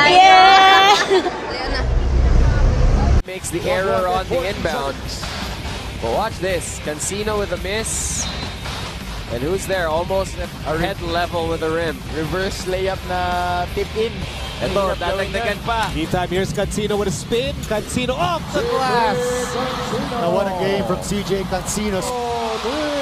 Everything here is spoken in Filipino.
Yeah! Makes the error on the inbound. But watch this. Cancino with a miss. And who's there? Almost at head level with the rim. Reverse layup na tip in. Ito, dadagdagan pa. Meantime, here's Cancino with a spin. Cancino off the glass. Now what a game from CJ Cancino.